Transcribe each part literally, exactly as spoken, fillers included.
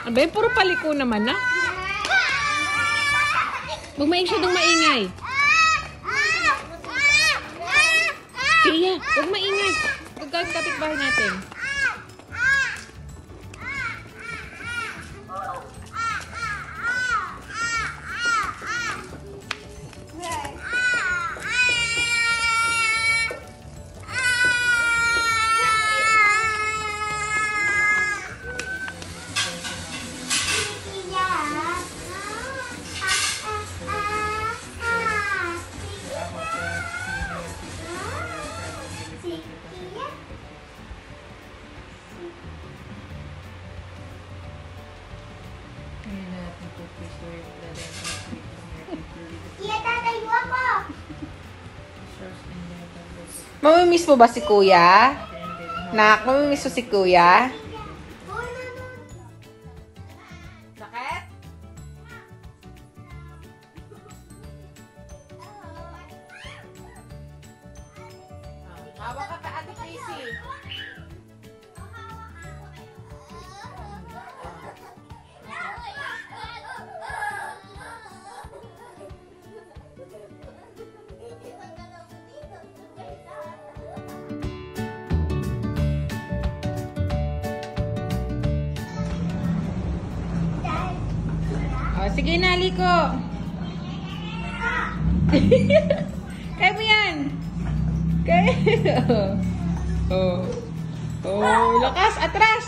Abay, puro paliko naman na. Huwag masyadong maingay. Kaya, huwag maingay. Huwag ka kapitbahay natin. Mamimiss mo ba si Kuya? Nak, mamimiss mo si Kuya? Sakit? Hawak ka ka, Ate Casey. Sige na, Liko. Kaya mo yan. Kaya. Oh. Oh, lakas. Atras.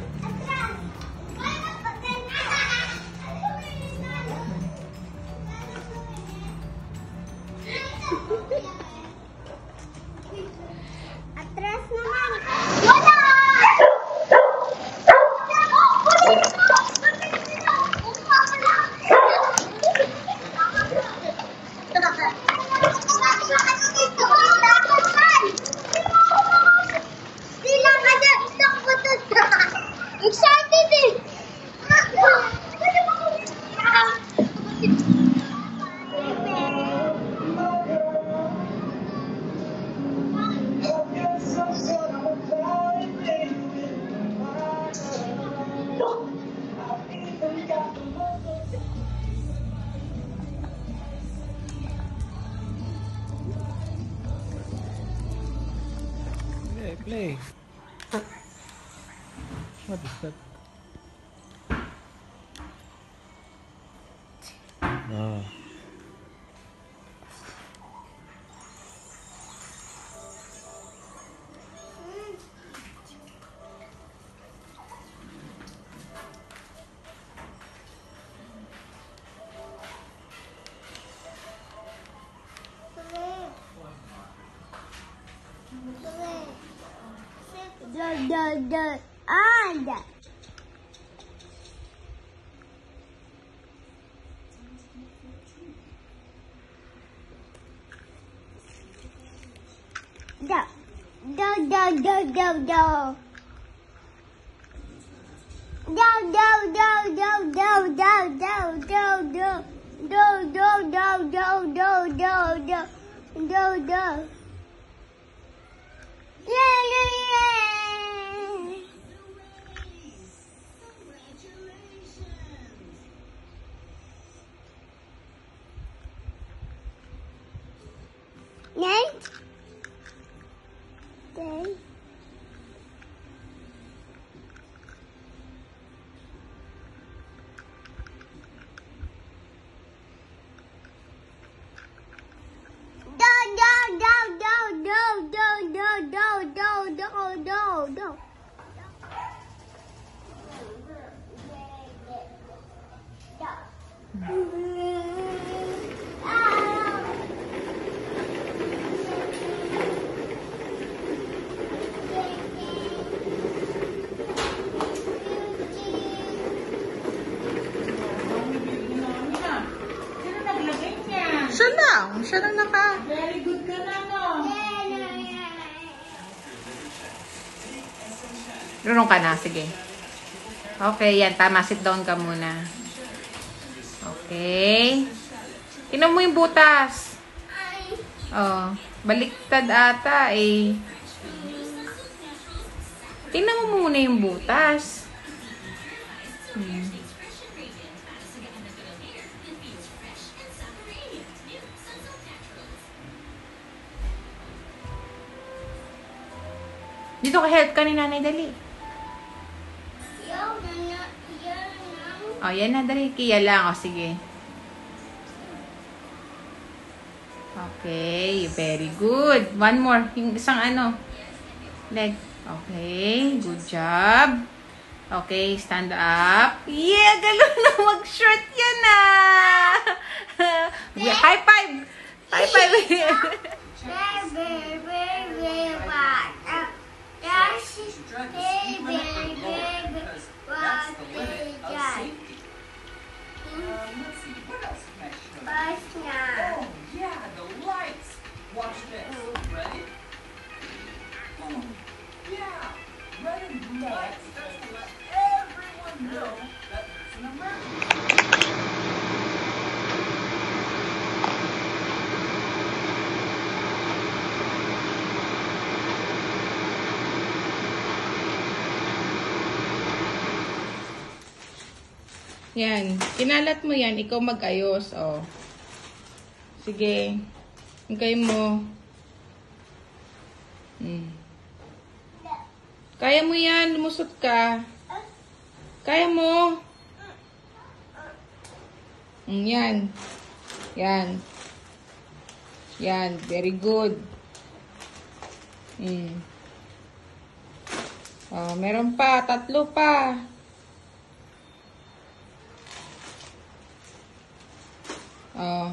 Atras naman. Excited eh! Play, play. What is that? Ah. Da da da anda. Da da da da da da. Da da da da da da da da da. Do do do do do do do do do. Yeah yeah yeah. Nate? Day. Do do do do do do do do do do do do. Siya lang. Siya lang naka. Very good ka na, no? Lulong ka na. Sige. Okay, yan. Tama. Sit down ka muna. Okay. Tingnan mo yung butas. Oh, baliktad ata eh. Tingnan mo muna yung butas. Hmm. Dito ka help ka ni nanay, dali. Yaw na na. Yaw na. O, yan na, dali. Kiya lang. O, sige. Okay, very good. One more. Yung isang ano. Leg. Okay, good job. Okay, stand up. Yeah, gano'n na mag-short yan ah. High five. High five. Baby, baby, what? That's baby, baby, what they got. Bus now. Oh, yeah, the lights. Watch this. Ready? Oh, yeah. Red and blue lights. That's to let everyone know that there's an emergency. Yan. Kinalat mo yan. Ikaw mag-ayos. O. Sige. Hingay mo. Hmm. Kaya mo yan. Lumusot ka. Kaya mo. Hmm, yan. Yan. Yan. Very good. Hmm. Oh, meron pa. Tatlo pa. Oh.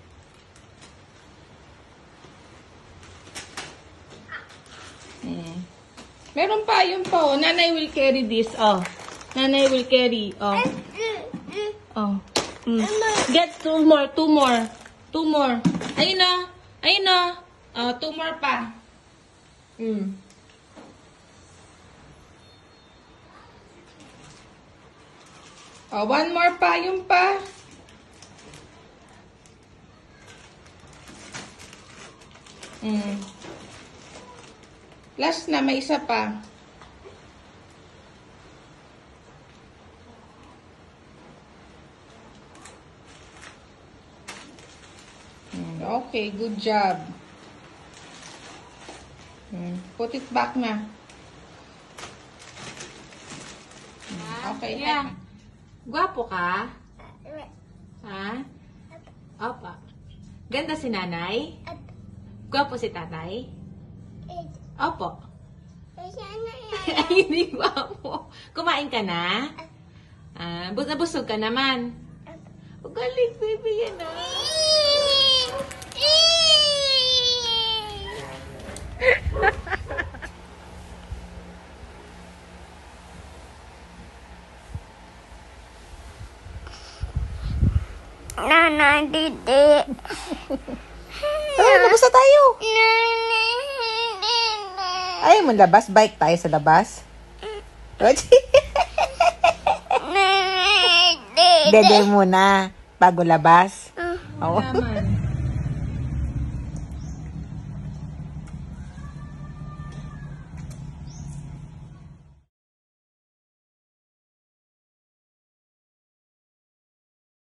Hmm. Meron pa, yun pa, oh. Nanay will carry this, oh. Nanay will carry, oh. Oh. Mm. Get two more, two more. Two more. Ayun na. Ayun na. Oh, two more pa. Hmm. Oh, one more pa, yun pa. Mm. Last na, may isa pa. Mm, okay, good job. Mm, put it back na. Mm, okay, yeah. Gwapo ka? Ha? Opa. Ganda si nanay? Gwapo si tatay? Opo. Ay, hindi gwapo. Kumain ka na? Ah, bus nabusog ka naman. Oh, galing, baby, yan ah. Nana, didi. Tara, labas na tayo. Ay, mo labas. Bike tayo sa labas. Dede muna. Bago labas. Oo.